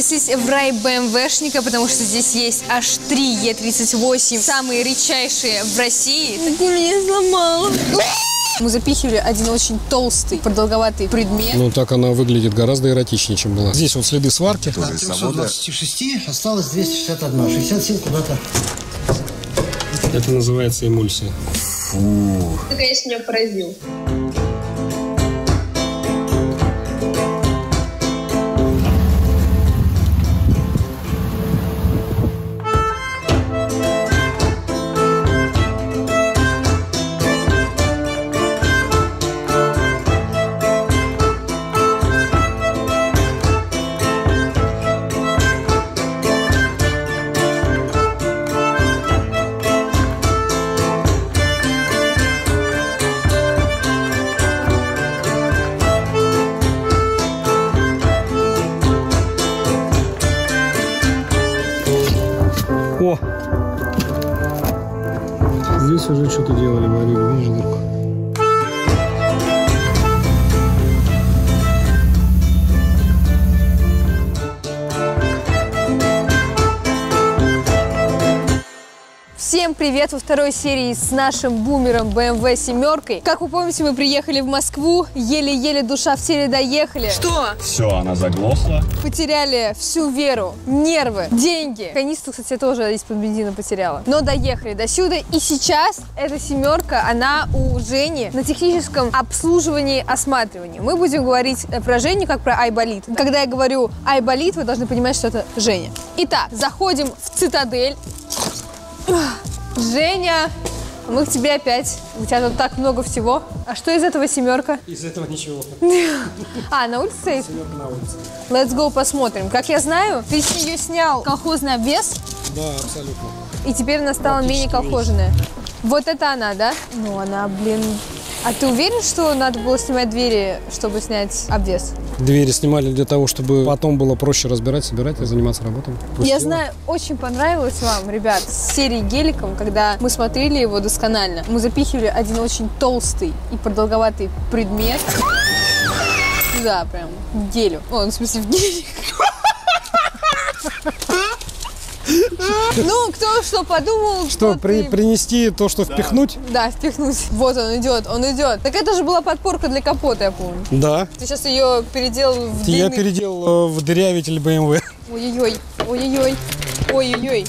перенеслись в рай БМВшника, потому что здесь есть аж 3 Е38, самые редчайшие в России. Ты меня сломала. Мы запихивали один очень толстый, продолговатый предмет. Ну, так она выглядит гораздо эротичнее, чем была. Здесь вот следы сварки. От 326 осталось 261. 67 куда-то. Это называется эмульсия. Ты, конечно, меня поразил. О! Здесь уже что-то делали, варили, видишь, дырку. Всем привет во второй серии с нашим бумером BMW 7. Как вы помните, мы приехали в Москву, еле-еле душа в теле доехали. Что? Все, она заглохла. Потеряли всю веру, нервы, деньги. Канистру, кстати, тоже из-под бензина потеряла. Но доехали до сюда. И сейчас эта 7, она у Жени на техническом обслуживании, осматривании. Мы будем говорить про Женю как про Айболит. Когда я говорю Айболит, вы должны понимать, что это Женя. Итак, заходим в Цитадель. Женя, мы к тебе опять. У тебя тут так много всего. А что из этого 7? Из этого ничего. А, на улице стоит? 7 на улице. Let's go посмотрим. Как я знаю, ты с нее снял колхозный обвес. Да, абсолютно. И теперь она стала менее колхозная. Вот это она, да? Ну, она, блин... А ты уверен, что надо было снимать двери, чтобы снять обвес? Двери снимали для того, чтобы потом было проще разбирать, собирать и заниматься работой. Я знаю, очень понравилось вам, ребят, с серией геликом, когда мы смотрели его досконально. Мы запихивали один очень толстый и продолговатый предмет. Да, прям в гелю. О, в смысле в гелик. Ну, кто что подумал, что принести то, что впихнуть? Да, впихнуть. Вот он идет, он идет. Так это же была подпорка для капота, я помню. Да. Ты сейчас ее переделал в длинный... Я переделал в дырявитель BMW. Ой-ой-ой, ой-ой-ой, ой-ой-ой.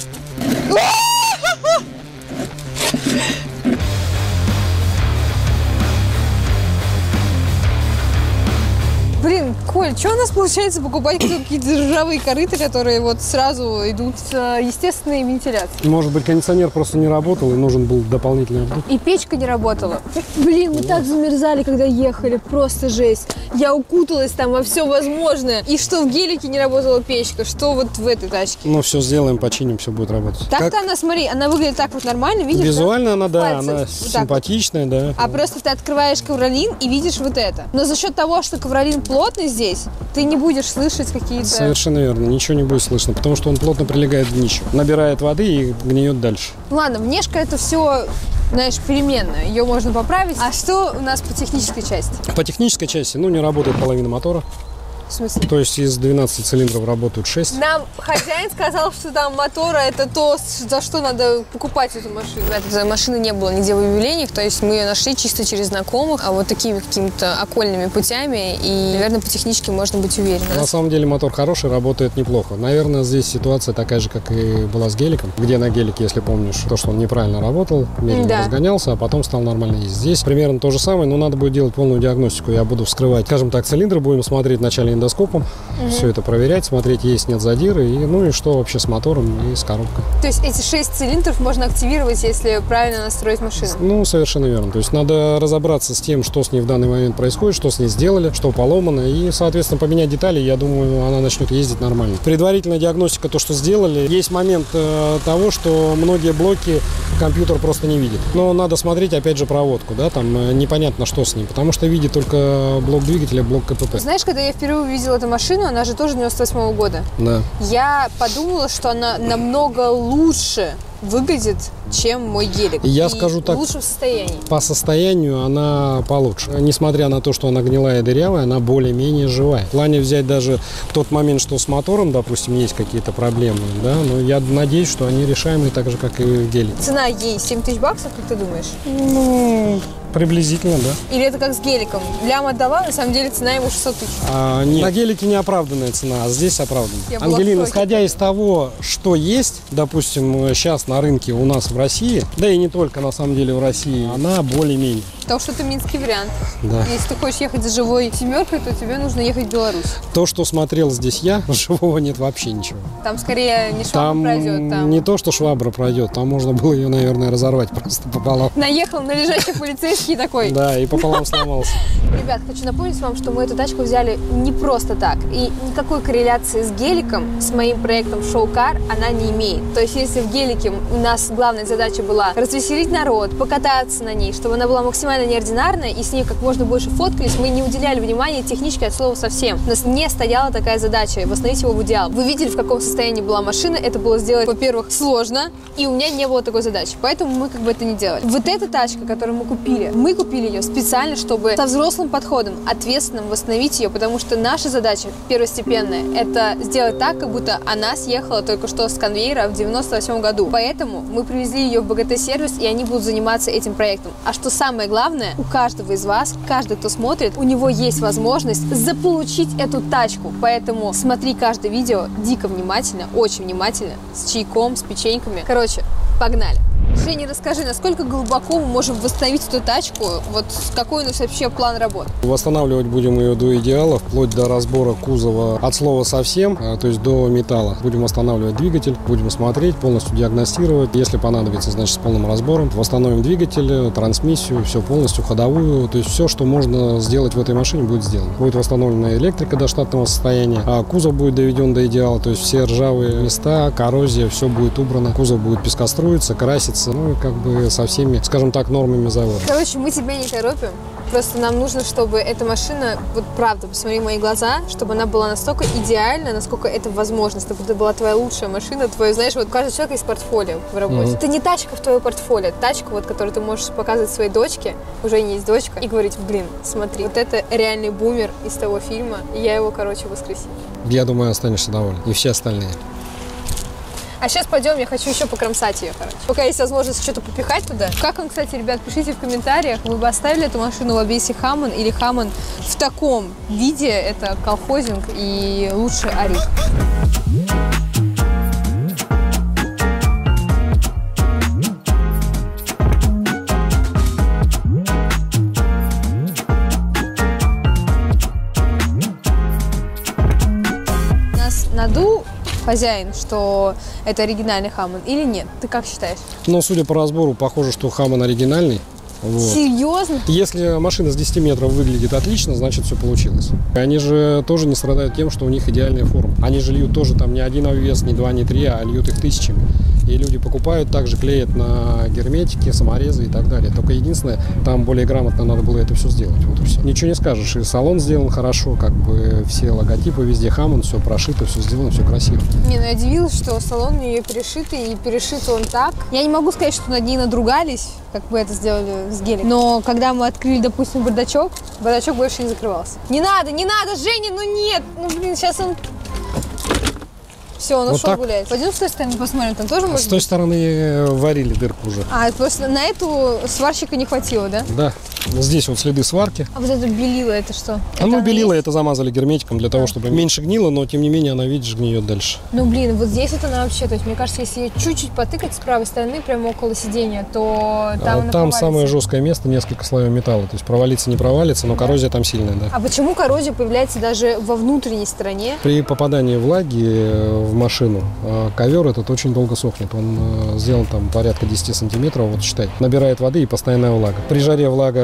Блин, Коль, что у нас получается покупать какие-то ржавые корыта, которые вот сразу идут с естественной вентиляцией? Может быть, кондиционер просто не работал и нужен был дополнительный обдув. И печка не работала. Блин, мы так замерзали, когда ехали, просто жесть. Я укуталась там во все возможное. И что в гелике не работала печка, что вот в этой тачке. Ну, все сделаем, починим, все будет работать. Так-то она, смотри, она выглядит так вот нормально, видишь? Визуально она, да, пальцы она вот симпатичная, да. А просто ты открываешь ковролин и видишь вот это. Но за счет того, что ковролин плотный здесь, ты не будешь слышать какие-то... Совершенно верно, ничего не будет слышно, потому что он плотно прилегает к днищу. Набирает воды и гниет дальше. Ладно, внешка это все, знаешь, переменная, ее можно поправить. А что у нас по технической части? По технической части, ну, не работает половина мотора. В смысле? То есть из 12 цилиндров работают 6. Нам хозяин сказал, что там мотора это то, за что надо покупать эту машину. Этой машины не было нигде в объявлениях, то есть мы ее нашли чисто через знакомых, а вот такими какими-то окольными путями, и, наверное, по техничке можно быть уверенным. На самом деле мотор хороший, работает неплохо. Наверное, здесь ситуация такая же, как и была с геликом, где на гелике, если помнишь, то, что он неправильно работал, медленно разгонялся, а потом стал нормально ездить. Здесь примерно то же самое, но надо будет делать полную диагностику. Я буду вскрывать, скажем так, цилиндры, будем смотреть вначале эндоскопом, все это проверять, смотреть, есть, нет задиры, и, ну и что вообще с мотором и с коробкой. То есть эти 6 цилиндров можно активировать, если правильно настроить машину? Ну, совершенно верно. То есть надо разобраться с тем, что с ней в данный момент происходит, что с ней сделали, что поломано, и, соответственно, поменять детали, я думаю, она начнет ездить нормально. Предварительная диагностика, то, что сделали, есть момент того, что многие блоки компьютер просто не видит. Но надо смотреть, опять же, проводку, да, там непонятно, что с ним, потому что видит только блок двигателя, блок КПП. Знаешь, когда я впервые увидела эту машину, она же тоже 98-го года. Да. Я подумала, что она намного лучше выглядит чем мой гелик. Я И скажу так, в лучшем состоянии. по состоянию она получше. Несмотря на то, что она гнилая и дырявая, она более-менее живая. В плане взять даже тот момент, что с мотором, допустим, есть какие-то проблемы, да, но я надеюсь, что они решаемые так же, как и в гелике. Цена ей 7 тысяч баксов, как ты думаешь? Ну, приблизительно, да. Или это как с геликом? Лям отдала, на самом деле цена ему 600 тысяч. Нет, на гелике неоправданная цена, а здесь оправданная. Я была в Ангелина, шоке. исходя из того, что есть, допустим, сейчас на рынке у нас в России, да и не только на самом деле в России, она более-менее. Потому что это минский вариант. Да. Если ты хочешь ехать за живой семеркой, то тебе нужно ехать в Беларусь. То, что смотрел здесь я, живого нет вообще ничего. Там скорее не швабра Там пройдет, там. не то, что швабра пройдет, там можно было ее, наверное, разорвать просто пополам. Наехал на лежачий полицейский такой. Да, и пополам сломался. Ребят, хочу напомнить вам, что мы эту тачку взяли не просто так. И никакой корреляции с геликом, с моим проектом Show Car, она не имеет. То есть, если в гелике у нас главная задача была развеселить народ, покататься на ней, чтобы она была максимально неординарная, и с ней как можно больше фоткались, мы не уделяли внимания техничке от слова совсем. У нас не стояла такая задача восстановить его в идеал. Вы видели, в каком состоянии была машина. Это было сделать, во-первых, сложно, и у меня не было такой задачи. Поэтому мы как бы это не делали. Вот эта тачка, которую мы купили ее специально, чтобы со взрослым подходом, ответственным восстановить ее, потому что наша задача первостепенная – это сделать так, как будто она съехала только что с конвейера в 98 году. Поэтому мы привезли ее в БГТ-сервис, и они будут заниматься этим проектом. А что самое главное, у каждого из вас, каждый, кто смотрит, у него есть возможность заполучить эту тачку. Поэтому смотри каждое видео дико внимательно, очень внимательно, с чайком, с печеньками. Короче, погнали! Женя, расскажи, насколько глубоко мы можем восстановить эту тачку? Вот какой у нас вообще план работ? Восстанавливать будем ее до идеала, вплоть до разбора кузова от слова совсем, то есть до металла. Будем восстанавливать двигатель, будем смотреть, полностью диагностировать. Если понадобится, значит, с полным разбором. Восстановим двигатель, трансмиссию, все полностью, ходовую. То есть все, что можно сделать в этой машине, будет сделано. Будет восстановлена электрика до штатного состояния, а кузов будет доведен до идеала. То есть все ржавые места, коррозия, все будет убрано. Кузов будет пескоструиться, краситься. Ну и как бы со всеми, скажем так, нормами завода. Короче, мы тебя не торопим. Просто нам нужно, чтобы эта машина, вот правда, посмотри в мои глаза, чтобы она была настолько идеальна, насколько это возможно, чтобы это была твоя лучшая машина, твоя, знаешь, вот у каждого человека есть портфолио в работе. Это не тачка в твое портфолио, тачка, вот, которую ты можешь показывать своей дочке, уже не есть дочка, и говорить, блин, смотри, вот это реальный бумер из того фильма, и я его, короче, воскресила. Я думаю, останешься доволен. И все остальные. А сейчас пойдем, я хочу еще покромсать ее, короче. Пока есть возможность что-то попихать туда. Как вам, кстати, ребят, пишите в комментариях, вы бы оставили эту машину в обвесе Хаммон или Хаммон в таком виде, это колхозинг и лучше Арик. Нас надул хозяин, что это оригинальный Хаммон или нет? Ты как считаешь? Но судя по разбору, похоже, что Хаммон оригинальный. Вот. Серьезно? Если машина с 10 метров выглядит отлично, значит все получилось. Они же тоже не страдают тем, что у них идеальная форма. Они же льют тоже там не один обвес, не два, не три, а льют их тысячами. И люди покупают, также клеят на герметики, саморезы и так далее. Только единственное, там более грамотно надо было это все сделать. Вот и все. Ничего не скажешь. И салон сделан хорошо, как бы все логотипы везде Хаммон, все прошито, все сделано, все красиво. Не, ну я удивилась, что салон у нее перешитый, и перешит он так. Я не могу сказать, что над ней надругались, как бы это сделали с геликом. Но когда мы открыли, допустим, бардачок больше не закрывался. Не надо, Женя, ну нет! Ну, блин, сейчас он... Все, он Вот ушел так. гулять. Пойдем с той стороны посмотрим, там тоже С можно? той стороны варили дырку уже. А, просто на эту сварщика не хватило, да? Да. Здесь вот следы сварки. А вот это белило, это что? Ну, белила есть? это замазали герметиком для того, чтобы меньше гнило, но тем не менее она, видишь, гниет дальше. Ну, блин, вот здесь вот она вообще, то есть, мне кажется, если ее чуть-чуть потыкать с правой стороны, прямо около сиденья, то там она Там провалится. самое жесткое место, несколько слоев металла. То есть провалиться не провалится, но коррозия там сильная, да. А почему коррозия появляется даже во внутренней стороне? При попадании влаги в машину ковер этот очень долго сохнет. Он сделан там порядка 10 сантиметров, вот считай. Набирает воды и постоянная влага. При жаре влага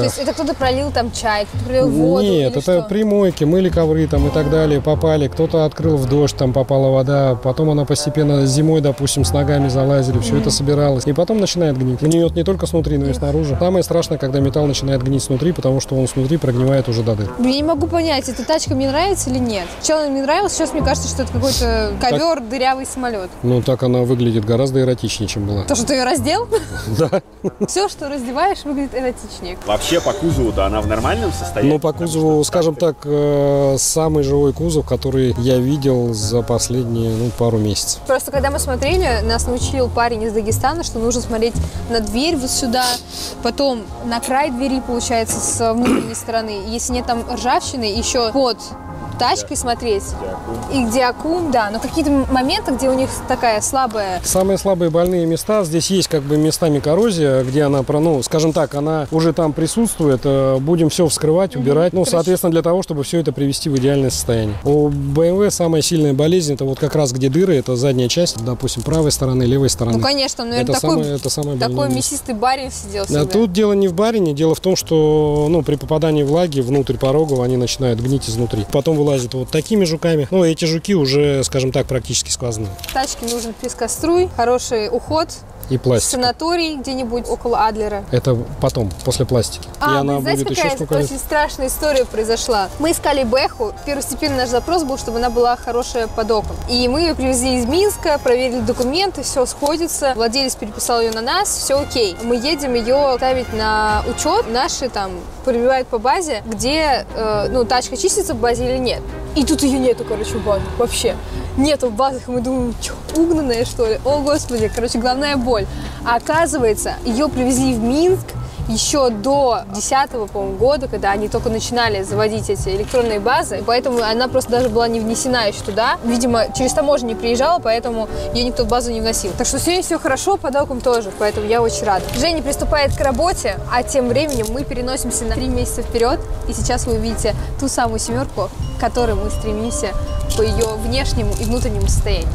есть это кто-то пролил там чай, кто-то пролил воду? Нет, это что? примойки, мыли ковры там и так далее, попали. Кто-то открыл в дождь, там попала вода. Потом она постепенно зимой, допустим, с ногами залазили, все это собиралось. И потом начинает гнить. Гниет не только снутри, но и снаружи. Самое страшное, когда металл начинает гнить снутри, потому что он снутри прогнивает уже до дыр. Я не могу понять, эта тачка мне нравится или нет. Сначала она мне нравилась, сейчас мне кажется, что это какой-то ковер, дырявый самолет. Ну, так она выглядит гораздо эротичнее, чем была. То, что ты ее раздел? Да. Все, что раздеваешь, выглядит эротичнее. Вообще по кузову-то она в нормальном состоянии? Ну, по кузову, скажем так, самый живой кузов, который я видел за последние пару месяцев. Просто когда мы смотрели, нас научил парень из Дагестана, что нужно смотреть на дверь вот сюда, потом на край двери, получается, с внутренней стороны. Если нет там ржавчины, еще под тачкой смотреть. И где аккум, да. Но какие-то моменты, где у них такая слабая... Самые слабые больные места, здесь есть как бы местами коррозия, где она, скажем так, она уже там присутствует. Будем все вскрывать, убирать. Соответственно, для того, чтобы все это привести в идеальное состояние. У BMW самая сильная болезнь, это вот как раз где дыры, это задняя часть, допустим, правой стороны, левой стороны. Ну, конечно, наверное, это самое такой мясистый барин сидел всегда. А тут дело не в барине, дело в том, что при попадании влаги внутрь порогов они начинают гнить изнутри. Потом вылазят вот такими жуками. Эти жуки уже, скажем так, практически сквозные. Тачке нужен пескоструй, хороший уход. И пластик. Санаторий где-нибудь около Адлера. Это потом, после пластики. И она знаете, будет какая очень страшная история произошла? Мы искали Бэху. Первостепенный наш запрос был, чтобы она была хорошая под оком. И мы ее привезли из Минска, проверили документы, все сходится. Владелец переписал ее на нас, все окей. Мы едем ее ставить на учет. Наши там пробивают по базе, где тачка чистится в базе или нет. И тут ее нету, в базах вообще. Нету в базах, и мы думаем, что, угнанная, что ли? О, Господи, головная боль. А оказывается, ее привезли в Минск еще до 2010, по-моему, года, когда они только начинали заводить эти электронные базы, поэтому она просто даже была не внесена еще туда. Видимо, через таможню не приезжала, поэтому ее никто в базу не вносил. Так что сегодня все хорошо, под оком тоже, поэтому я очень рада. Женя приступает к работе, а тем временем мы переносимся на 3 месяца вперед, и сейчас вы увидите ту самую семерку, к которой мы стремимся по ее внешнему и внутреннему состоянию.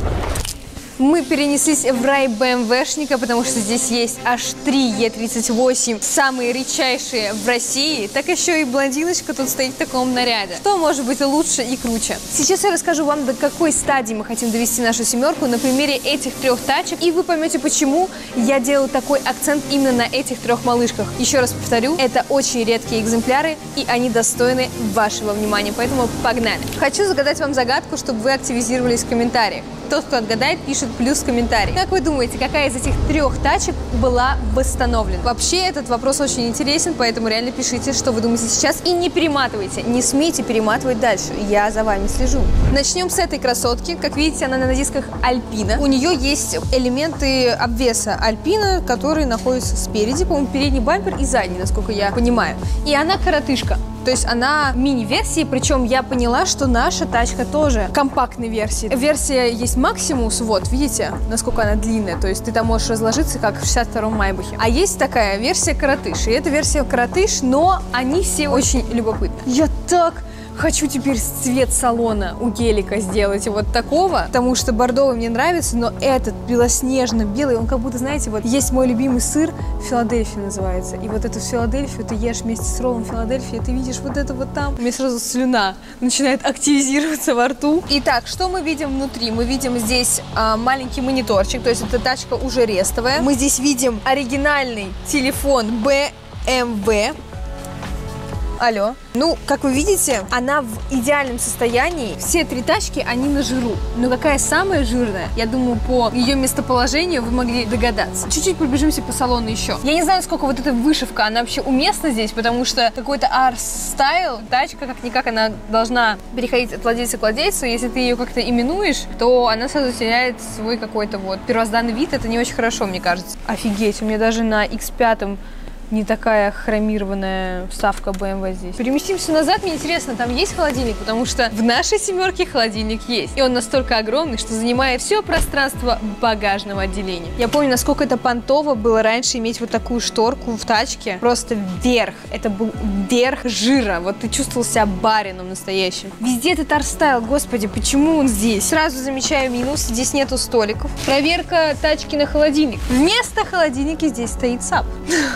Мы перенеслись в рай БМВшника, потому что здесь есть аж 3 Е38, самые редчайшие в России. Так еще и блондиночка тут стоит в таком наряде. Что может быть лучше и круче? Сейчас я расскажу вам, до какой стадии мы хотим довести нашу семерку на примере этих 3 тачек. И вы поймете, почему я делаю такой акцент именно на этих 3 малышках. Еще раз повторю, это очень редкие экземпляры, и они достойны вашего внимания. Поэтому погнали. Хочу загадать вам загадку, чтобы вы активизировались в комментариях. Тот, кто отгадает, пишет плюс в комментарии. Как вы думаете, какая из этих 3 тачек была восстановлена? Вообще, этот вопрос очень интересен, поэтому реально пишите, что вы думаете сейчас, и не перематывайте. Не смейте перематывать дальше. Я за вами слежу. Начнем с этой красотки. Как видите, она на дисках Альпина. У нее есть элементы обвеса Альпина, которые находятся спереди, по-моему, передний бампер и задний, насколько я понимаю. И она коротышка. То есть она мини-версии, причем я поняла, что наша тачка тоже компактной версии. Версия есть Максимус, вот, видите, насколько она длинная, то есть ты там можешь разложиться, как в 62-м Майбахе. А есть такая версия коротыш, и эта версия коротыш, но они все очень любопытны. Я так хочу теперь цвет салона у гелика сделать вот такого, потому что бордовый мне нравится, но этот белоснежно-белый, он как будто, знаете, вот есть мой любимый сыр, Филадельфия называется, и вот эту Филадельфию ты ешь вместе с роллом Филадельфия, ты видишь вот это вот там, у меня сразу слюна начинает активизироваться во рту. Итак, что мы видим внутри? Мы видим здесь маленький мониторчик, то есть эта тачка уже рестовая. Мы здесь видим оригинальный телефон BMW. Алло. Ну, как вы видите, она в идеальном состоянии. Все 3 тачки, они на жиру. Но какая самая жирная? Я думаю, по ее местоположению вы могли догадаться. Чуть-чуть пробежимся по салону еще. Я не знаю, сколько вот эта вышивка, она вообще уместна здесь, потому что какой-то арт-стайл. Тачка, как-никак, она должна переходить от владельца к владельцу. Если ты ее как-то именуешь, то она сразу теряет свой какой-то вот первозданный вид. Это не очень хорошо, мне кажется. Офигеть, у меня даже на X5 не такая хромированная вставка BMW здесь. Переместимся назад, мне интересно, там есть холодильник, потому что в нашей семерке холодильник есть. И он настолько огромный, что занимает все пространство багажного отделения. Я помню, насколько это понтово было раньше иметь вот такую шторку в тачке. Просто верх. Это был верх жира. Вот ты чувствовал себя барином настоящим. Везде этот арт-стайл, господи, почему он здесь? Сразу замечаю минус, здесь нету столиков. Проверка тачки на холодильник. Вместо холодильника здесь стоит САП. Мне бы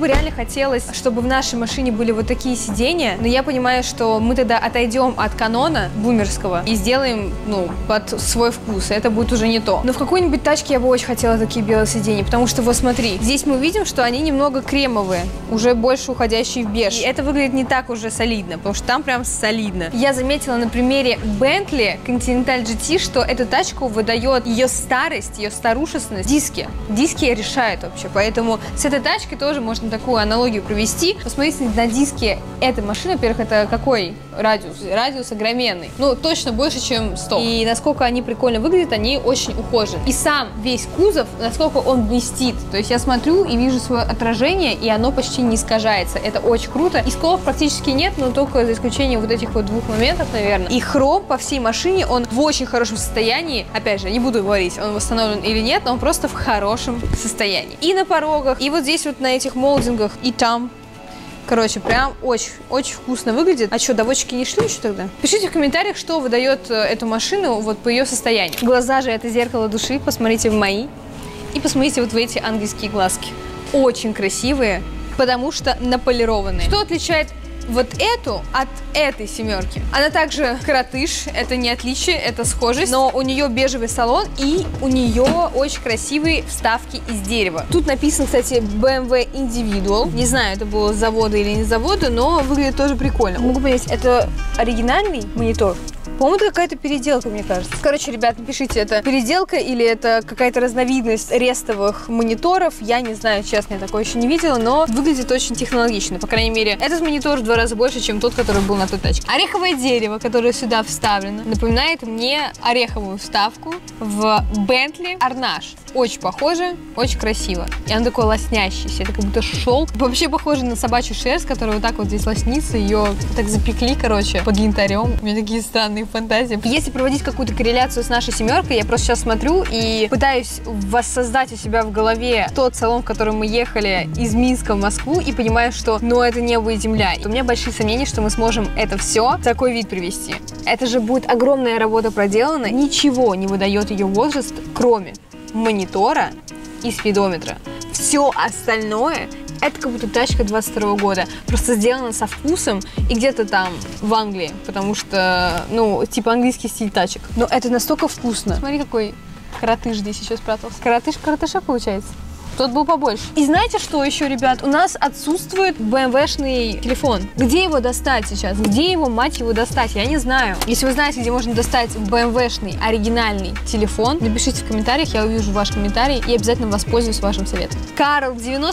реально хотелось, чтобы в нашей машине были вот такие сиденья, но я понимаю, что мы тогда отойдем от канона бумерского и сделаем, ну, под свой вкус, и это будет уже не то. Но в какой-нибудь тачке я бы очень хотела такие белые сиденья, потому что, вот смотри, здесь мы видим, что они немного кремовые, уже больше уходящие в беж. И это выглядит не так уже солидно, потому что там прям солидно. Я заметила на примере Bentley Continental GT, что эту тачку выдает ее старость, ее старушестность. Диски решают вообще, поэтому с этой тачкой тоже можно такую аналогию провести. Посмотрите на диски этой машины, во-первых, это какой радиус? Радиус огроменный, ну точно больше, чем 100. И насколько они прикольно выглядят, они очень ухожены. И сам весь кузов, насколько он блестит, то есть я смотрю и вижу свое отражение, и оно почти не искажается. Это очень круто. И сколов практически нет, но только за исключением вот этих вот двух моментов, наверное. И хром по всей машине, он в очень хорошем состоянии. Опять же, не буду говорить, он восстановлен или нет, но он просто в хорошем состоянии. И на порогах, и вот здесь вот на этих молдингах, и там. Короче, прям очень вкусно выглядит. А что, доводчики не шли еще тогда? Пишите в комментариях, что выдает эту машину вот по ее состоянию. Глаза же это зеркало души, посмотрите в мои. И посмотрите вот в эти ангельские глазки. Очень красивые, потому что наполированные. Что отличает вот эту от этой семерки? Она также коротыш, это не отличие, это схожесть, но у нее бежевый салон и у нее очень красивые вставки из дерева. Тут написано, кстати, BMW Individual. Не знаю, это было с завода или не с завода, но выглядит тоже прикольно. Могу понять, это оригинальный монитор? По-моему, это какая-то переделка, мне кажется. Короче, ребят, напишите, это переделка или это какая-то разновидность рестовых мониторов. Я не знаю, честно, я такое еще не видела, но выглядит очень технологично. По крайней мере, этот монитор в 2 раза больше, чем тот, который был на той тачке. Ореховое дерево, которое сюда вставлено, напоминает мне ореховую вставку в Bentley Arnage. Очень похоже, очень красиво. И оно такое лоснящееся, это как будто шелк. Вообще похоже на собачью шерсть, которая вот так вот здесь лоснится. Ее так запекли, короче, под янтарем. У меня такие странные фантазии. Если проводить какую-то корреляцию с нашей семеркой, я просто сейчас смотрю и пытаюсь воссоздать у себя в голове тот салон, в котором мы ехали из Минска в Москву, и понимаю, что, ну, это небо и земля. У меня большие сомнения, что мы сможем это все в такой вид привести. Это же будет огромная работа проделана. Ничего не выдает ее возраст, кроме монитора и спидометра. Все остальное это как будто тачка 22 года, просто сделана со вкусом и где-то там в Англии, потому что, ну, типа английский стиль тачек. Но это настолько вкусно. Смотри, какой коротыш здесь еще спрятался. Коротыш коротыша получается. Тот был побольше. И знаете что еще, ребят? У нас отсутствует BMW-шный телефон. Где его достать сейчас? Где его, мать его, достать? Я не знаю. Если вы знаете, где можно достать BMW-шный оригинальный телефон, напишите в комментариях, я увижу ваш комментарий и обязательно воспользуюсь вашим советом. Карл,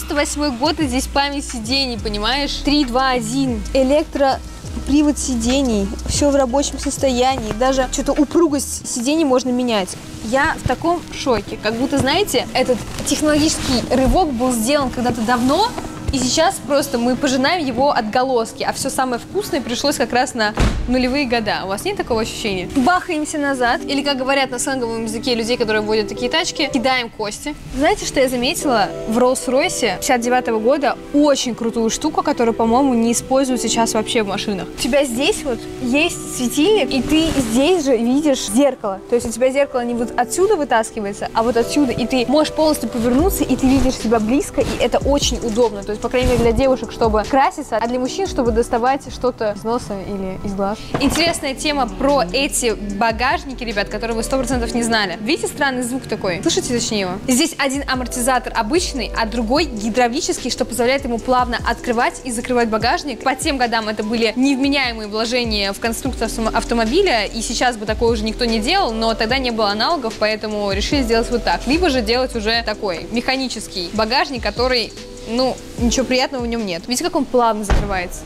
98 год, и здесь память сидений, понимаешь? 3, 2, 1. Электропривод сидений. Все в рабочем состоянии. Даже что-то упругость сидений можно менять. Я в таком шоке. Как будто, знаете, этот технологический рывок был сделан когда-то давно, и сейчас просто мы пожинаем его отголоски, а все самое вкусное пришлось как раз на нулевые года. У вас нет такого ощущения? Бахаемся назад, или, как говорят на сленговом языке людей, которые водят такие тачки, кидаем кости. Знаете, что я заметила? В Rolls-Royce 59-го года очень крутую штуку, которую, по-моему, не используют сейчас вообще в машинах. У тебя здесь вот есть светильник, и ты здесь же видишь зеркало. То есть у тебя зеркало не вот отсюда вытаскивается, а вот отсюда, и ты можешь полностью повернуться, и ты видишь себя близко, и это очень удобно. То есть, по крайней мере, для девушек, чтобы краситься, а для мужчин, чтобы доставать что-то из носа или из глаз. Интересная тема про эти багажники, ребят, которые вы 100% не знали. Видите странный звук такой? Слышите, точнее его? Здесь один амортизатор обычный, а другой гидравлический, что позволяет ему плавно открывать и закрывать багажник. По тем годам это были невменяемые вложения в конструкцию автомобиля, и сейчас бы такое уже никто не делал, но тогда не было аналогов, поэтому решили сделать вот так. Либо же делать уже такой механический багажник, который, ну, ничего приятного в нем нет. Видите, как он плавно закрывается?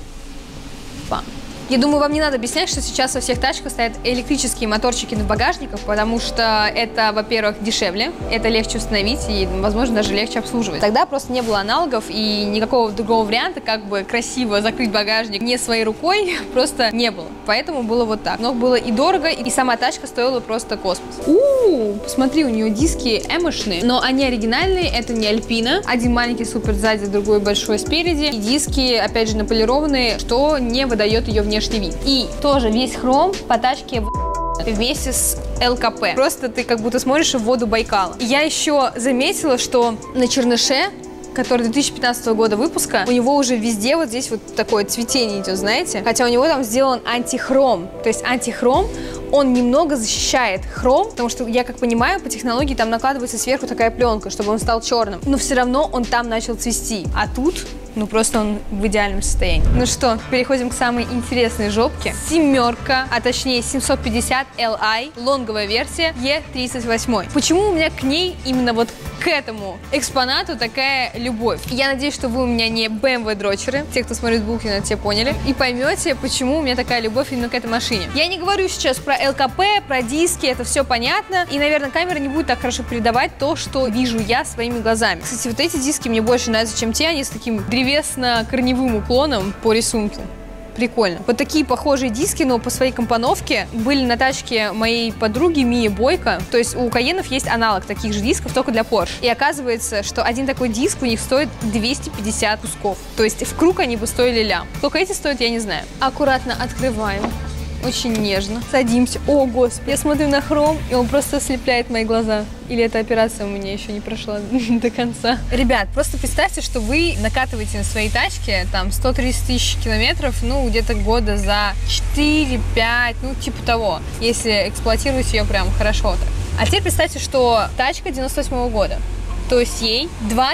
Пам. Я думаю, вам не надо объяснять, что сейчас во всех тачках стоят электрические моторчики на багажниках, потому что это, во-первых, дешевле, это легче установить и, возможно, даже легче обслуживать. Тогда просто не было аналогов и никакого другого варианта, как бы красиво закрыть багажник не своей рукой, просто не было. Поэтому было вот так. Но было и дорого, и сама тачка стоила просто космос. Посмотри, у нее диски эмошные, но они оригинальные, это не Альпина. Один маленький супер сзади, другой большой спереди. И диски, опять же, наполированные, что не выдает ее внешний вид. И тоже весь хром по тачке вместе с ЛКП. Просто ты как будто смотришь в воду Байкала. Я еще заметила, что на черныше который 2015 года выпуска, у него уже везде вот здесь вот такое цветение идет, знаете? Хотя у него там сделан антихром. То есть антихром, он немного защищает хром, потому что, я как понимаю, по технологии там накладывается сверху такая пленка, чтобы он стал черным. Но все равно он там начал цвести. А тут... ну, просто он в идеальном состоянии. Ну что, переходим к самой интересной жопке. Семерка, а точнее 750 Li, лонговая версия E38. Почему у меня к ней именно вот к этому экспонату такая любовь? Я надеюсь, что вы у меня не BMW-дрочеры, те, кто смотрит Булкина, те поняли, и поймете, почему у меня такая любовь именно к этой машине. Я не говорю сейчас про ЛКП, про диски, это все понятно, и, наверное, камера не будет так хорошо передавать то, что вижу я своими глазами. Кстати, вот эти диски мне больше нравятся, чем те, они с таким древесно-корневым уклоном по рисунку. Прикольно. Вот такие похожие диски, но по своей компоновке были на тачке моей подруги Мии Бойко. То есть у Каенов есть аналог таких же дисков, только для Porsche. И оказывается, что один такой диск у них стоит 250 кусков. То есть в круг они бы стоили лям. Сколько эти стоят, я не знаю. Аккуратно открываем. Очень нежно. Садимся. О, господи. Я смотрю на хром, и он просто ослепляет мои глаза. Или эта операция у меня еще не прошла до конца. Ребят, просто представьте, что вы накатываете на своей тачке там 130 тысяч километров, ну, где-то года за 4-5, ну, типа того, если эксплуатировать ее прям хорошо так. А теперь представьте, что тачка 98-го года, то есть ей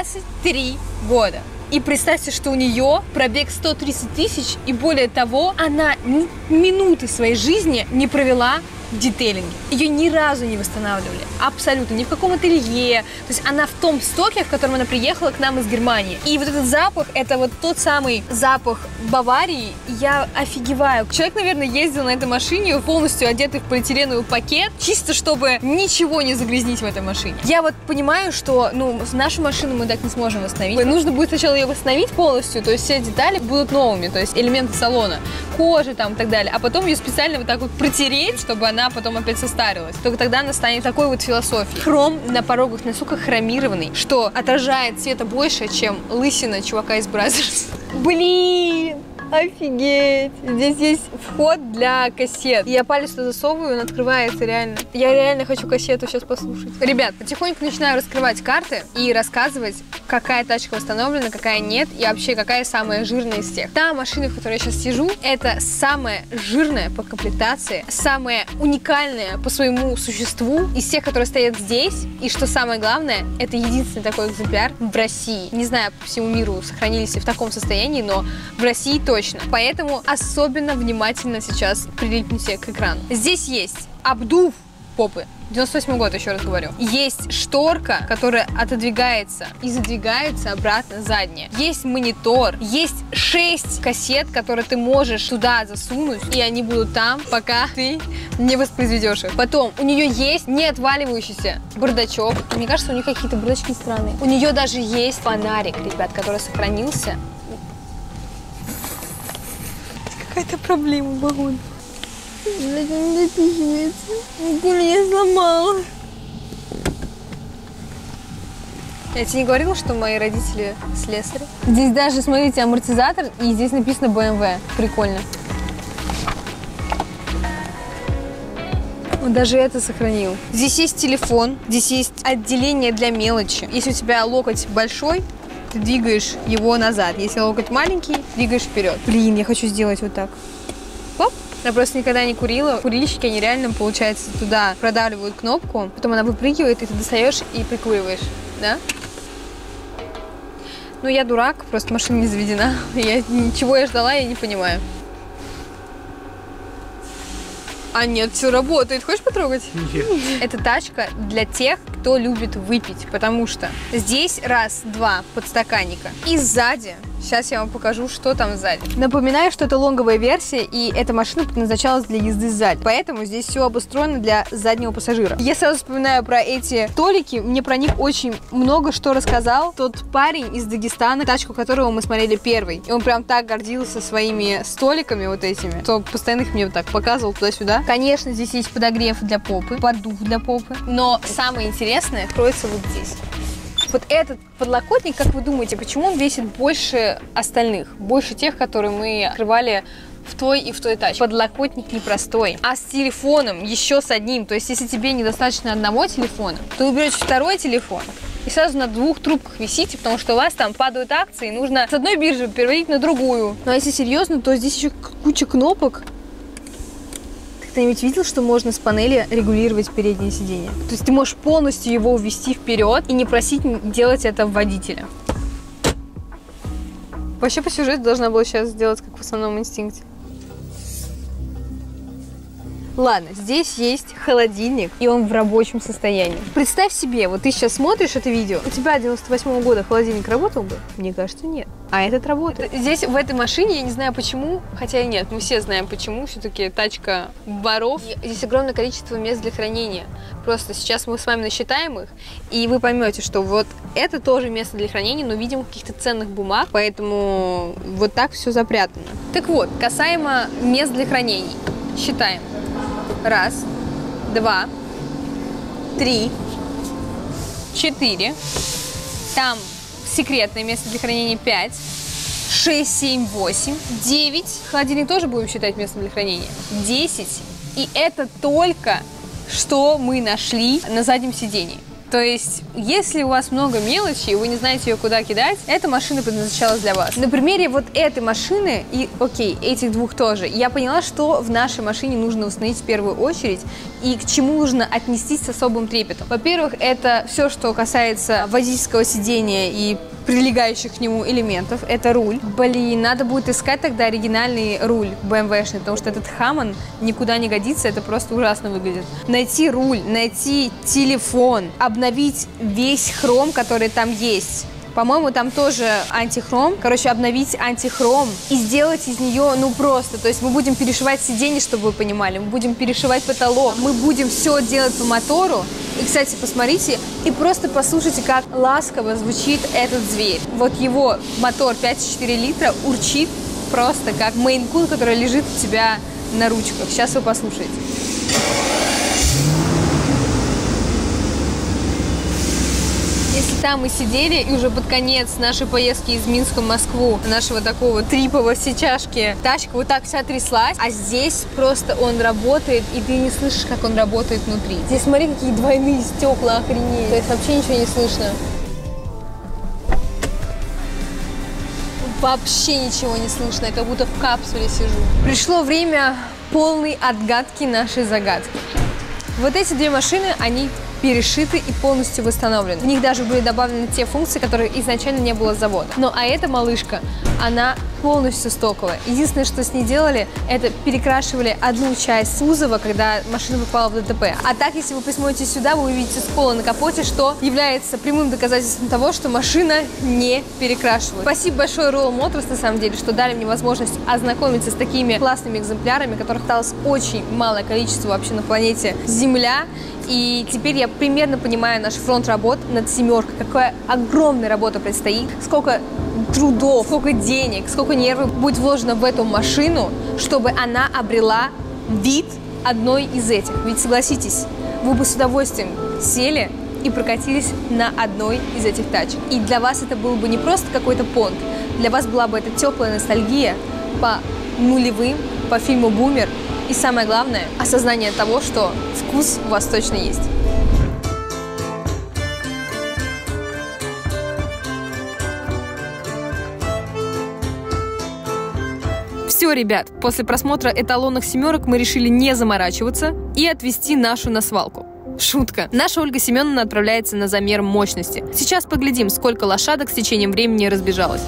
23 года. И представьте, что у нее пробег 130 тысяч, и более того, она ни минуты своей жизни не провела в детейлинге. Ее ни разу не восстанавливали. Абсолютно. Ни в каком ателье. То есть она в том стоке, в котором она приехала к нам из Германии. И вот этот запах, это вот тот самый запах Баварии. Я офигеваю. Человек, наверное, ездил на этой машине полностью одетый в полиэтиленовый пакет, чисто чтобы ничего не загрязнить в этой машине. Я вот понимаю, что, ну, нашу машину мы так не сможем восстановить. Нужно будет сначала ее восстановить полностью, то есть все детали будут новыми, то есть элементы салона, кожи там и так далее, а потом ее специально вот так вот протереть, чтобы она потом опять состарилась. Только тогда она станет такой вот философией. Хром на порогах настолько хромированный, что отражает цвета больше, чем лысина чувака из Бразерс. Блин! Офигеть! Здесь есть вход для кассет. Я палец туда засовываю, он открывается реально. Я реально хочу кассету сейчас послушать. Ребят, потихоньку начинаю раскрывать карты и рассказывать, какая тачка восстановлена, какая нет, и вообще какая самая жирная из всех. Та машина, в которой я сейчас сижу, это самая жирная по комплектации, самая уникальная по своему существу из всех, которые стоят здесь. И что самое главное, это единственный такой экземпляр в России. Не знаю, по всему миру сохранились ли в таком состоянии, но в России точно. Поэтому особенно внимательно сейчас прилипните к экрану. Здесь есть обдув попы. 98 год, еще раз говорю. Есть шторка, которая отодвигается и задвигается обратно задняя. Есть монитор. Есть 6 кассет, которые ты можешь туда засунуть, и они будут там, пока ты не воспроизведешь их. Потом у нее есть неотваливающийся бардачок. Мне кажется, у нее какие-то бардачки странные. У нее даже есть фонарик, ребят, который сохранился. Какая-то проблема, вагон. Не написывается. Я сломала. Я тебе не говорила, что мои родители слесари? Здесь даже, смотрите, амортизатор, и здесь написано BMW. Прикольно. Он даже это сохранил. Здесь есть телефон, здесь есть отделение для мелочи. Если у тебя локоть большой, ты двигаешь его назад. Если локоть маленький, двигаешь вперед. Блин, я хочу сделать вот так. Оп. Я просто никогда не курила. Курильщики, они реально, получается, туда продавливают кнопку, потом она выпрыгивает, и ты достаешь и прикуриваешь, да? Ну, я дурак, просто машина не заведена. Чего я ждала, я не понимаю. А нет, все работает. Хочешь потрогать? Нет. Это тачка для тех, кто любит выпить, потому что здесь раз-два подстаканника. И сзади, сейчас я вам покажу, что там сзади. Напоминаю, что это лонговая версия, и эта машина предназначалась для езды сзади. Поэтому здесь все обустроено для заднего пассажира. Я сразу вспоминаю про эти столики. Мне про них очень много что рассказал тот парень из Дагестана, тачку которого мы смотрели первый. И он прям так гордился своими столиками вот этими, что постоянно их мне вот так показывал туда-сюда. Конечно, здесь есть подогрев для попы, поддув для попы. Но самое интересное кроется вот здесь. Вот этот подлокотник, как вы думаете, почему он весит больше остальных? Больше тех, которые мы открывали в той и в той тачке. Подлокотник непростой, а с телефоном, еще с одним. То есть, если тебе недостаточно одного телефона, то вы берете второй телефон и сразу на 2 трубках висите, потому что у вас там падают акции, и нужно с одной биржи переводить на другую. Ну а если серьезно, то здесь еще куча кнопок. Ты кто-нибудь видел, что можно с панели регулировать переднее сиденье? То есть ты можешь полностью его увести вперед и не просить делать это водителя. Вообще по сюжету должна была сейчас сделать, как в «Основном инстинкте». Ладно, здесь есть холодильник, и он в рабочем состоянии. Представь себе, вот ты сейчас смотришь это видео, у тебя 98-го года холодильник работал бы? Мне кажется, нет. А этот работает. Здесь, в этой машине, я не знаю почему, хотя и нет, мы все знаем почему, все-таки тачка воров. И здесь огромное количество мест для хранения. Просто сейчас мы с вами насчитаем их, и вы поймете, что вот это тоже место для хранения, но, видимо, каких-то ценных бумаг, поэтому вот так все запрятано. Так вот, касаемо мест для хранения. Считаем. 1, 2, 3, 4. Там секретное место для хранения 5, 6, 7, 8, 9. Холодильник тоже будем считать местом для хранения. 10. И это только что мы нашли на заднем сидении. То есть, если у вас много мелочи, и вы не знаете ее куда кидать, эта машина предназначалась для вас. На примере вот этой машины, и, окей, этих 2 тоже, я поняла, что в нашей машине нужно установить в первую очередь, и к чему нужно отнестись с особым трепетом. Во-первых, это все, что касается водительского сидения и прилегающих к нему элементов. Это руль. Блин, надо будет искать тогда оригинальный руль BMW-шный, потому что этот Хаммон никуда не годится, это просто ужасно выглядит. Найти руль, найти телефон, обновить весь хром, который там есть. По-моему, там тоже антихром. Короче, обновить антихром и сделать из нее, ну просто. То есть мы будем перешивать сиденье, чтобы вы понимали. Мы будем перешивать потолок. Мы будем все делать по мотору. И, кстати, посмотрите и просто послушайте, как ласково звучит этот зверь. Вот его мотор 5,4 литра урчит просто как Мейн-кун, который лежит у тебя на ручках. Сейчас вы послушаете. Если там мы сидели, и уже под конец нашей поездки из Минска в Москву, нашего такого трипа во всечашке, тачка вот так вся тряслась, а здесь просто он работает, и ты не слышишь, как он работает внутри. Здесь смотри, какие двойные стекла, охренеть. То есть вообще ничего не слышно. Вообще ничего не слышно, я как будто в капсуле сижу. Пришло время полной отгадки нашей загадки. Вот эти 2 машины, они перешиты и полностью восстановлены. В них даже были добавлены те функции, которые изначально не было с завода. Ну а эта малышка, она полностью стоковая. Единственное, что с ней делали, это перекрашивали одну часть кузова, когда машина попала в ДТП. А так, если вы посмотрите сюда, вы увидите сколы на капоте, что является прямым доказательством того, что машина не перекрашивает. Спасибо большое Royal Motors, на самом деле, что дали мне возможность ознакомиться с такими классными экземплярами, которых осталось очень малое количество вообще на планете Земля. И теперь я примерно понимаю наш фронт работ над «семеркой», какая огромная работа предстоит, сколько трудов, сколько денег, сколько нервов будет вложено в эту машину, чтобы она обрела вид одной из этих. Ведь согласитесь, вы бы с удовольствием сели и прокатились на одной из этих тачек. И для вас это был бы не просто какой-то понт, для вас была бы это теплая ностальгия по нулевым, по фильму «Бумер». И самое главное, осознание того, что вкус у вас точно есть. Все, ребят, после просмотра эталонных «семерок» мы решили не заморачиваться и отвезти нашу на свалку. Шутка. Наша Ольга Семеновна отправляется на замер мощности. Сейчас поглядим, сколько лошадок с течением времени разбежалось.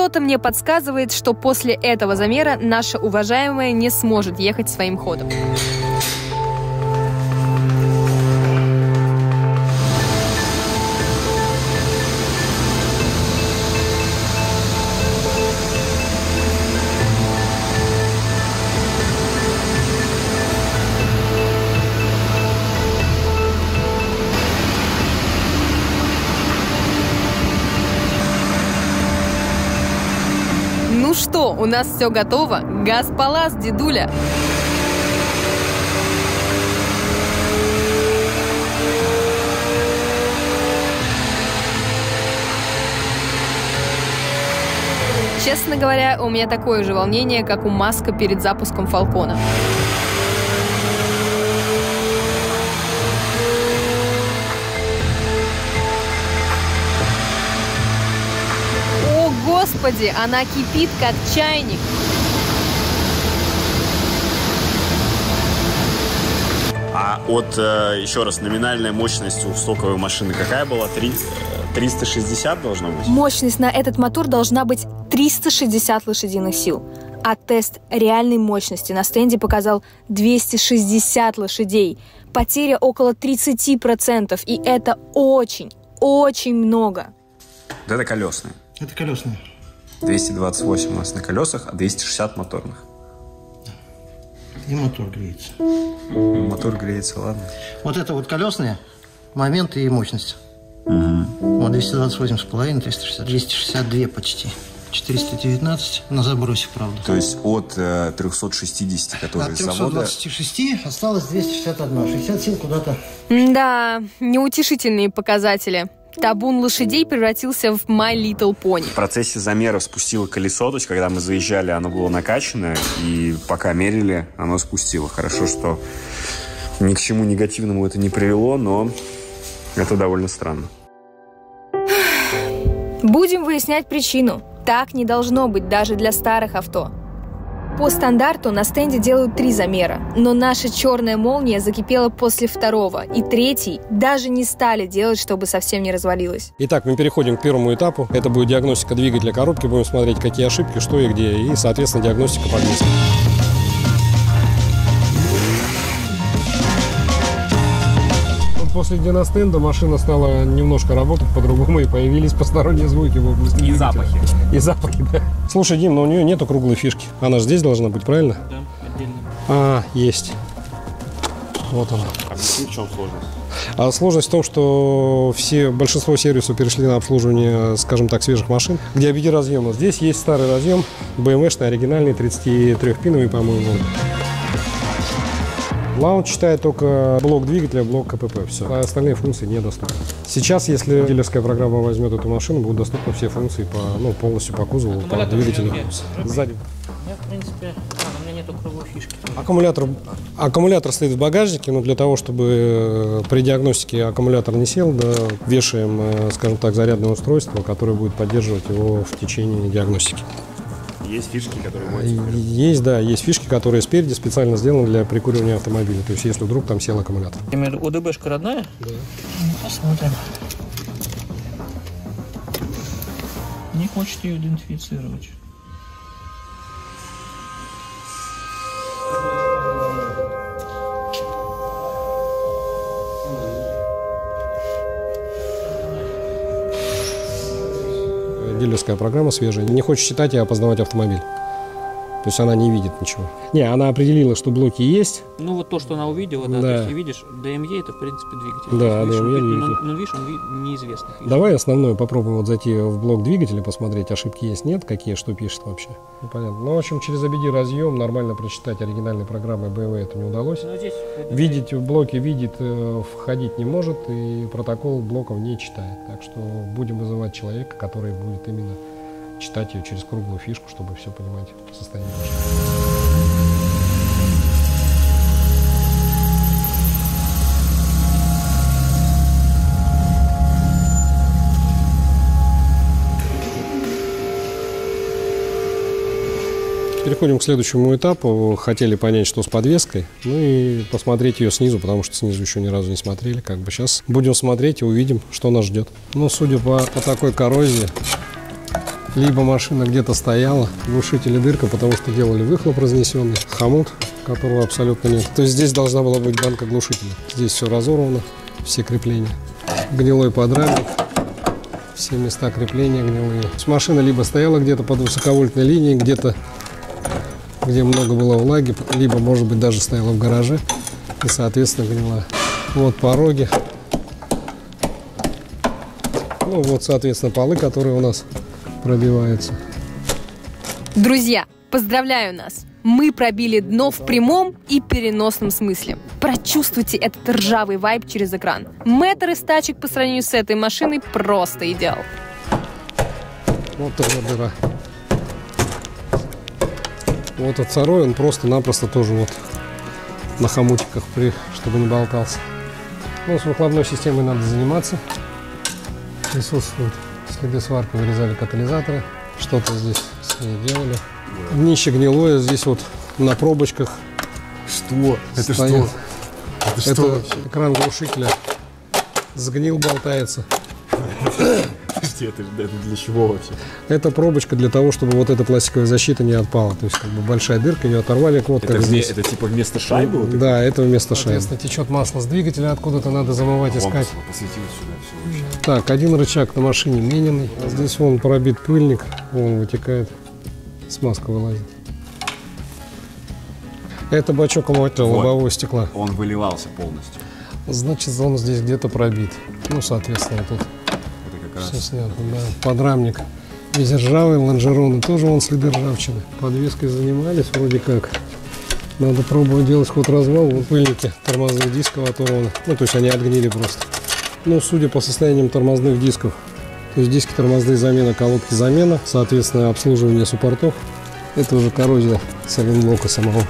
Что-то мне подсказывает, что после этого замера наша уважаемая не сможет ехать своим ходом. Ну что, у нас все готово? Газ-палас, дедуля! Честно говоря, у меня такое же волнение, как у Маска перед запуском Фалкона. О, Господи, она кипит, как чайник. А от, еще раз, номинальная мощность у стоковой машины какая была? 360 должно быть? Мощность на этот мотор должна быть 360 лошадиных сил. А тест реальной мощности на стенде показал 260 лошадей. Потеря около 30%. И это очень, очень много. Вот это колесные. Это колесные. 228 у нас на колесах, а 260 моторных. И мотор греется. Мотор греется, ладно. Вот это вот колесные моменты и мощность. Вот 228,5, 360, 262 почти. 419 на забросе, правда. То есть от 360, которые с завода... От 326 осталось 261. 60 сил куда-то. Да, неутешительные показатели. Табун лошадей превратился в My Little Pony. В процессе замера спустило колесо, то есть когда мы заезжали, оно было накачано, и пока мерили, оно спустило. Хорошо, что ни к чему негативному это не привело, но это довольно странно. Будем выяснять причину. Так не должно быть даже для старых авто. По стандарту на стенде делают 3 замера, но наша черная молния закипела после второго, и третий даже не стали делать, чтобы совсем не развалилось. Итак, мы переходим к первому этапу. Это будет диагностика двигателя коробки. Будем смотреть, какие ошибки, что и где. И, соответственно, диагностика подвески. После диностенда машина стала немножко работать по-другому, и появились посторонние звуки в области двигателя. запахи. И запахи, да. Слушай, Дим, но у нее нету круглой фишки. Она же здесь должна быть, правильно? Да, отдельно. А, есть. Вот она. Объясни, в чем сложность? А сложность в том, что большинство сервисов перешли на обслуживание, скажем так, свежих машин, где объединены разъемы. Здесь есть старый разъем, BMW-шный, оригинальный, 33-пиновый, по-моему. Лаунч читает только блок двигателя, блок КПП, все. А остальные функции недоступны. Сейчас, если дилерская программа возьмет эту машину, будут доступны все функции полностью по кузову, по двигателю. Сзади. Я, в принципе, у меня нету круглой фишки. Аккумулятор стоит в багажнике, но для того, чтобы при диагностике аккумулятор не сел, да, вешаем, скажем так, зарядное устройство, которое будет поддерживать его в течение диагностики. Есть фишки, которые можно... Есть, да, есть фишки, которые спереди специально сделаны для прикуривания автомобиля. То есть, если вдруг там сел аккумулятор. Я имею в виду, ОДБшка родная? Да. Посмотрим. Не хочет ее идентифицировать. Дилерская программа свежая. Не хочет считать и опознавать автомобиль. То есть она не видит ничего. Не, она определила, что блоки есть. Ну вот то, что она увидела, да. Да. То есть, видишь, DME это в принципе двигатель. Да, видишь, DME двигатель. Но видишь, он неизвестный. Давай основное попробуем вот зайти в блок двигателя, посмотреть, ошибки есть, нет, какие, что пишет вообще. Непонятно. Ну, в общем, через ABD разъем нормально прочитать оригинальной программой BMW это не удалось. Но здесь... Видеть в блоке видит, входить не может, и протокол блоков не читает. Так что будем вызывать человека, который будет именно читать ее через круглую фишку, чтобы все понимать состояние машины. Переходим к следующему этапу. Хотели понять, что с подвеской, ну и посмотреть ее снизу, потому что снизу еще ни разу не смотрели. Как бы сейчас будем смотреть и увидим, что нас ждет. Ну, судя по такой коррозии, либо машина где-то стояла, глушитель и дырка, потому что делали выхлоп разнесенный, хомут, которого абсолютно нет. То есть здесь должна была быть банка глушителя. Здесь все разорвано, все крепления. Гнилой подрамник, все места крепления гнилые. То есть машина либо стояла где-то под высоковольтной линией, где-то, где много было влаги, либо, может быть, даже стояла в гараже и, соответственно, гнила. Вот пороги. Ну, вот, соответственно, полы, которые у нас пробиваются. Друзья, поздравляю нас! Мы пробили дно в прямом и переносном смысле. Прочувствуйте этот ржавый вайб через экран. Метр из тачек по сравнению с этой машиной просто идеал. Вот тоже дыра. Вот от второй он просто-напросто тоже вот на хомутиках, чтобы не болтался. Ну, с выхлопной системой надо заниматься. Присутствуют следы сварки, вырезали катализаторы. Что-то здесь с ней делали. Днище гнилое, здесь вот на пробочках. Что? Это стоит. что? Это что вообще? Экран глушителя сгнил, болтается. Это для чего вообще? Это пробочка для того, чтобы вот эта пластиковая защита не отпала. То есть как бы большая дырка, ее оторвали. Вот это, это типа вместо шайбы? Вот да, это вместо шайбы. Соответственно, течет масло с двигателя, откуда-то надо замывать, искать. Так, один рычаг на машине мененный. Здесь вон пробит пыльник, вон вытекает, смазка вылазит. Это бачок омывателя лобового стекла. Он выливался полностью. Значит, он здесь где-то пробит. Ну, соответственно, тут все снято, да. Подрамник весь ржавый, лонжероны тоже вон следы ржавчины. Подвеской занимались вроде как. Надо пробовать делать ход-развал. Вот пыльники тормозных дисков оторваны. Ну, то есть они отгнили просто. Ну, судя по состояниям тормозных дисков, то есть диски тормозные замена, колодки замена, соответственно, обслуживание суппортов. Это уже коррозия сайлентблока самого.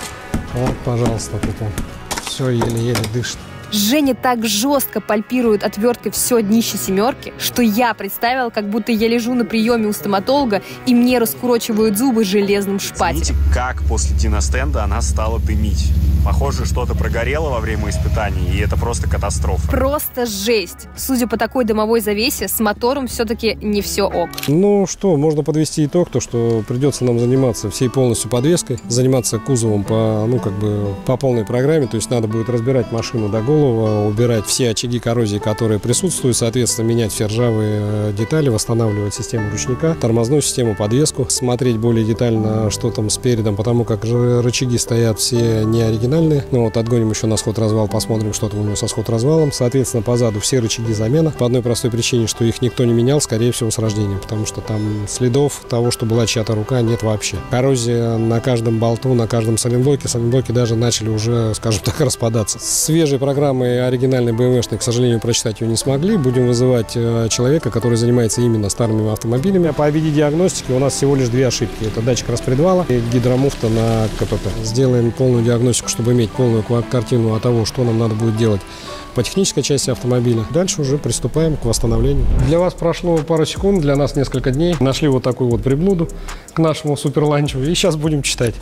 Вот, пожалуйста, тут он все еле-еле дышит. Женя так жестко пальпирует отверткой все днище семерки, что я представила, как будто я лежу на приеме у стоматолога и мне раскурочивают зубы железным шпателем. Смотрите, как после диностенда она стала дымить. Похоже, что-то прогорело во время испытаний, и это просто катастрофа. Просто жесть. Судя по такой дымовой завесе, с мотором все-таки не все ок. Ну что, можно подвести итог, то что придется нам заниматься всей полностью подвеской, заниматься кузовом по, ну, как бы по полной программе, то есть надо будет разбирать машину до головы, убирать все очаги коррозии, которые присутствуют, соответственно, менять все ржавые детали, восстанавливать систему ручника, тормозную систему, подвеску, смотреть более детально, что там с передом, потому как рычаги стоят все не оригинальные. Ну вот отгоним еще на сход-развал, посмотрим, что там у него со сход-развалом. Соответственно, позаду все рычаги замена. По одной простой причине, что их никто не менял, скорее всего, с рождения, потому что там следов того, что была чья-то рука, нет вообще. Коррозия на каждом болту, на каждом сайлентблоке. Сайлентблоки даже начали уже, скажем так, распадаться. Свежей программы оригинальной BMW-шной, к сожалению, прочитать ее не смогли. Будем вызывать человека, который занимается именно старыми автомобилями. По видеодиагностике у нас всего лишь две ошибки. Это датчик распредвала и гидромуфта на КПП. Сделаем полную диагностику, чтобы иметь полную картину о того, что нам надо будет делать по технической части автомобиля. Дальше уже приступаем к восстановлению. Для вас прошло пару секунд, для нас несколько дней. Нашли вот такую вот приблуду к нашему суперланчу и сейчас будем читать.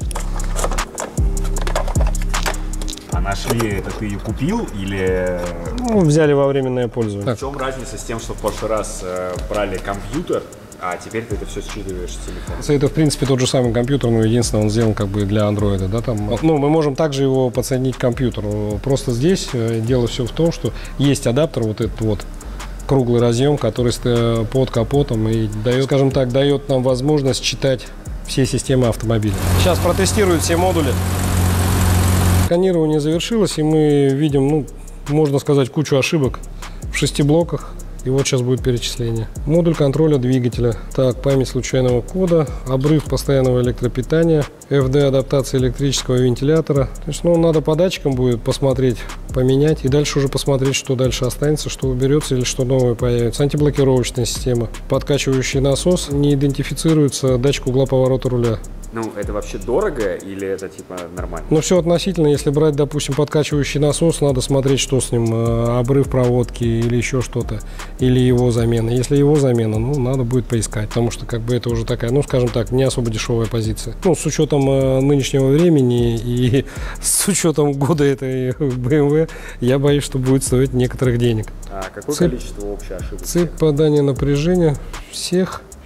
А нашли, это ты ее купил или... Ну, взяли во временное пользование. В чем разница с тем, что в прошлый раз брали компьютер, а теперь ты это все считываешь с телефона? Это, в принципе, тот же самый компьютер, но единственное, он сделан как бы для андроида, да, там. Ну, мы можем также его подсоединить к компьютеру. Просто здесь дело все в том, что есть адаптер, вот этот вот круглый разъем, который под капотом и дает, скажем так, дает нам возможность читать все системы автомобиля. Сейчас протестируют все модули. Сканирование завершилось, и мы видим, ну, можно сказать, кучу ошибок в 6 блоках. И вот сейчас будет перечисление. Модуль контроля двигателя. Так, память случайного кода, обрыв постоянного электропитания, FD адаптация электрического вентилятора. То есть, ну, надо по датчикам будет посмотреть, поменять. И дальше уже посмотреть, что дальше останется, что уберется или что новое появится. Антиблокировочная система. Подкачивающий насос. Не идентифицируется датчик угла поворота руля. Ну, это вообще дорого или это типа нормально? Ну, все относительно. Если брать, допустим, подкачивающий насос, надо смотреть, что с ним, обрыв проводки или еще что-то, или его замена. Если его замена, ну, надо будет поискать, потому что как бы это уже такая, ну, скажем так, не особо дешевая позиция. Ну, с учетом нынешнего времени и с учетом года этой BMW, я боюсь, что будет стоить некоторых денег. А какое количество общей ошибок? Цепь подания напряжения всех.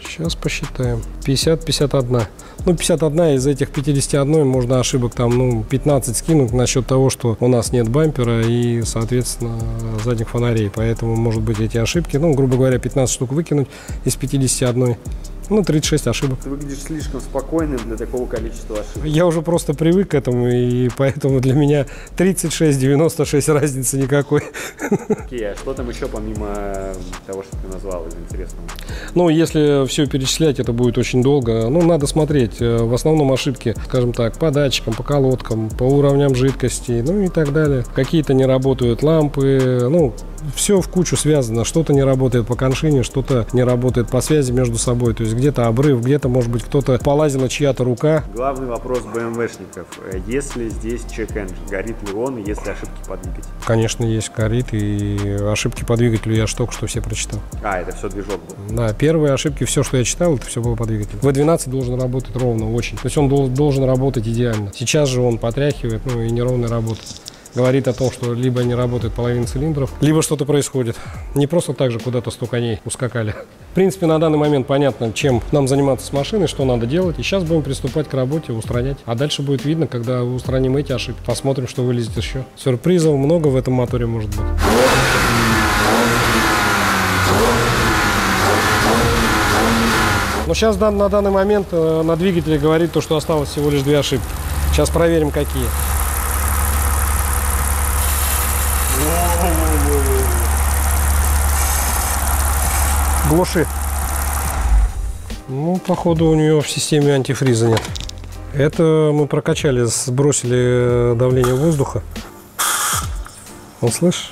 Сейчас посчитаем. 50-51. Ну, 51 из этих 51 можно ошибок там, ну, 15 скинуть насчет того, что у нас нет бампера и, соответственно, задних фонарей. Поэтому, может быть, эти ошибки, ну, грубо говоря, 15 штук выкинуть из 51. Ну, 36 ошибок. Ты выглядишь слишком спокойным для такого количества ошибок. Я уже просто привык к этому, и поэтому для меня 36-96 разницы никакой. Окей, а что там еще помимо того, что ты назвал из интересного? Ну, если все перечислять, это будет очень долго. Ну, надо смотреть. В основном ошибки, скажем так, по датчикам, по колодкам, по уровням жидкости, ну и так далее. Какие-то не работают лампы, ну, все в кучу связано. Что-то не работает по коншине, что-то не работает по связи между собой. То есть где-то обрыв, где-то, может быть, кто-то полазила чья-то рука. Главный вопрос БМВшников. Если здесь чек-энджин, горит ли он, и есть ли ошибки по двигателю? Конечно, есть, горит, и ошибки по двигателю я же только что все прочитал. А, это все движок был? Да, первые ошибки, все, что я читал, это все было по двигателю. V12 должен работать ровно, очень. То есть он должен работать идеально. Сейчас же он потряхивает, ну и неровная работа. Говорит о том, что либо не работает половина цилиндров, либо что-то происходит. Не просто так же куда-то 100 коней ускакали. В принципе, на данный момент понятно, чем нам заниматься с машиной, что надо делать. И сейчас будем приступать к работе, устранять. А дальше будет видно, когда устраним эти ошибки. Посмотрим, что вылезет еще. Сюрпризов много в этом моторе может быть. Но сейчас на данный момент на двигателе говорит то, что осталось всего лишь 2 ошибки. Сейчас проверим, какие. Глуши. Ну, походу, у нее в системе антифриза нет. Это мы прокачали, сбросили давление воздуха. Вот слышишь?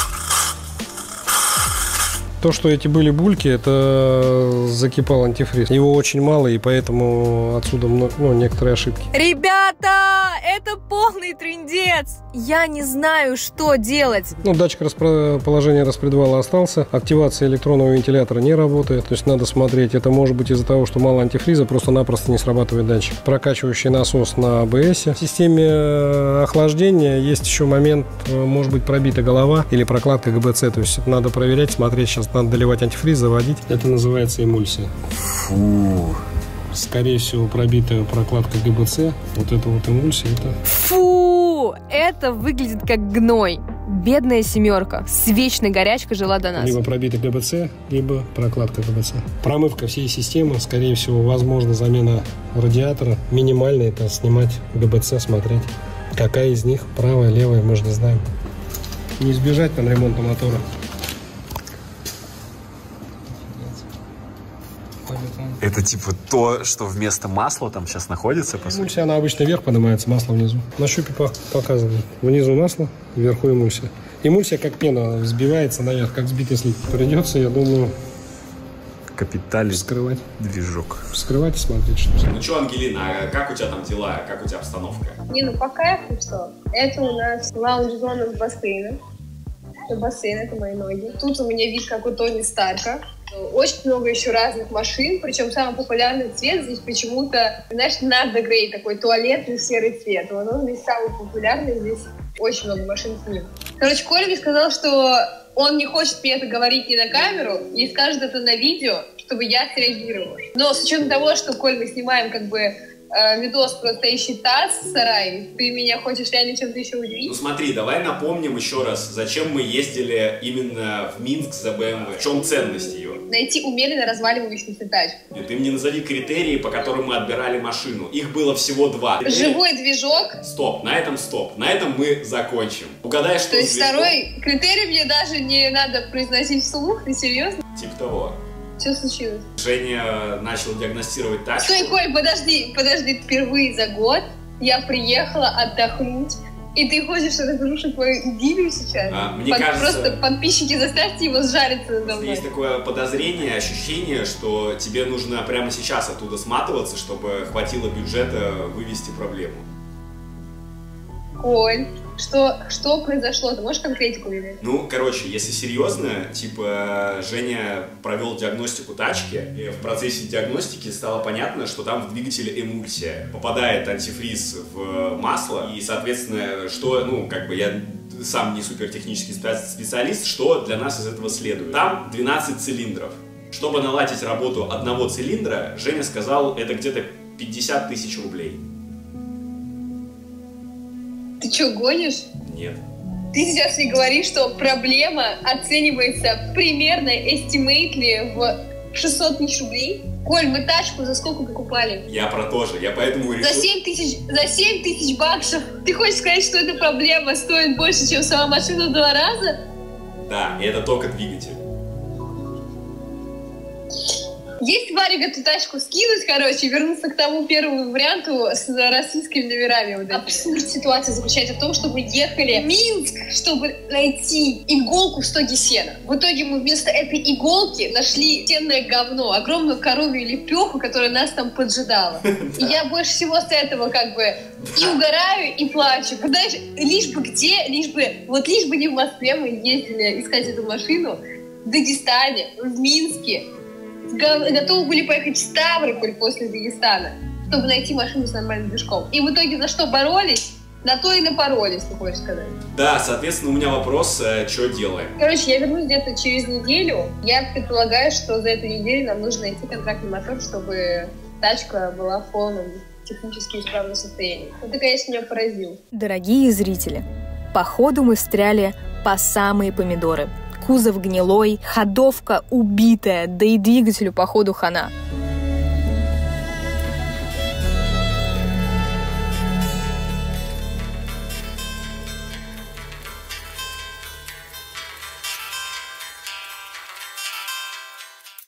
То, что эти были бульки, это закипал антифриз. Его очень мало, и поэтому отсюда некоторые ошибки. Ребята, это полный трындец. Я не знаю, что делать. Ну, датчик положения распредвала остался. Активация электронного вентилятора не работает. То есть надо смотреть. Это может быть из-за того, что мало антифриза, просто-напросто не срабатывает датчик. Прокачивающий насос на АБС. В системе охлаждения есть еще момент, может быть пробита голова или прокладка ГБЦ. То есть надо проверять, смотреть. Сейчас надо доливать антифриз, заводить. Это называется эмульсия. Фу. Скорее всего, пробитая прокладка ГБЦ. Вот это вот эмульсия. Фу! Это выглядит как гной. Бедная семерка с вечной горячкой жила до нас. Либо пробитый ГБЦ, либо прокладка ГБЦ. Промывка всей системы, скорее всего, возможно замена радиатора. Минимально это снимать ГБЦ, смотреть, какая из них, правая, левая, мы же не знаем. Не избежать там ремонта мотора. Это типа то, что вместо масла там сейчас находится, по сути? Эмульсия, она обычно вверх поднимается, масло внизу. На щупе показывает. Внизу масло, вверху эмульсия. Эмульсия как пена взбивается наверх, как взбитый слив. Придется, я думаю, капиталь вскрывать движок. Вскрывать и смотреть, что. Ну что, Ангелина, а как у тебя там дела? Как у тебя обстановка? Не, ну по кайфу что. Это у нас лаунж-зона с бассейном. Это бассейн, это мои ноги. Тут у меня вид, как у Тони Старка. Очень много еще разных машин, причем самый популярный цвет здесь почему-то, знаешь, надо грей, такой туалетный серый цвет. Он здесь самый популярный, здесь очень много машин с ним. Короче, Коля мне сказал, что он не хочет мне это говорить не на камеру, и скажет это на видео, чтобы я среагировала. Но с учетом того, что, Коль, мы снимаем как бы видос про стоящий таз в сарае, ты меня хочешь реально чем-то еще удивить? Ну смотри, давай напомним еще раз, зачем мы ездили именно в Минск за BMW. В чем ценность ее? Найти умеренно разваливающуюся тачку. И ты мне назови критерии, по которым мы отбирали машину. Их было всего 2. Живой движок. Стоп, на этом стоп. На этом мы закончим. Угадай, что... То есть второй критерий мне даже не надо произносить вслух, ты серьезно? Типа того. Что случилось? Женя начал диагностировать тачку. Стой, Коль, подожди, впервые за год я приехала отдохнуть, и ты хочешь разрушить мою идиллию сейчас? Мне кажется... Просто подписчики, заставьте его сжариться надо мной. Есть такое подозрение, ощущение, что тебе нужно прямо сейчас оттуда сматываться, чтобы хватило бюджета вывести проблему. Коль, что произошло? Ты можешь конкретику мне дать? Ну, короче, если серьезно, типа, Женя провел диагностику тачки, и в процессе диагностики стало понятно, что там в двигателе эмульсия. Попадает антифриз в масло, и, соответственно, что, ну, как бы я сам не супертехнический специалист, что для нас из этого следует. Там 12 цилиндров. Чтобы наладить работу одного цилиндра, Женя сказал, это где-то 50 тысяч рублей. Ты что, гонишь? Нет. Ты сейчас мне говоришь, что проблема оценивается примерно, эстимейтли, в 600 тысяч рублей? Коль, мы тачку за сколько покупали? Я про то же, я поэтому решил... За 7 тысяч баксов? Ты хочешь сказать, что эта проблема стоит больше, чем сама машина в 2 раза? Да, это только двигатель. Есть Варик эту тачку скинуть, короче, и вернуться к тому первому варианту с российскими номерами. Вот абсурд ситуации заключается в том, что мы ехали в Минск, чтобы найти иголку в стоге сена. В итоге мы вместо этой иголки нашли сенное говно, огромную коровью лепеху, которая нас там поджидала. И я больше всего с этого как бы и угораю, и плачу. Знаешь, лишь бы не в Москве мы ездили искать эту машину, в Дагестане, в Минске. Готовы были поехать в Ставрополь после Дагестана, чтобы найти машину с нормальным движком. И в итоге за что боролись, на то и напоролись, ты хочешь сказать. Да, соответственно, у меня вопрос, что делаем? Короче, я вернусь где-то через неделю. Я предполагаю, что за эту неделю нам нужно найти контрактный мотор, чтобы тачка была в полном технически исправном состоянии. Это, конечно, меня поразило. Дорогие зрители, по ходу мы встряли по самые помидоры. Кузов гнилой, ходовка убитая, да и двигателю, походу, хана.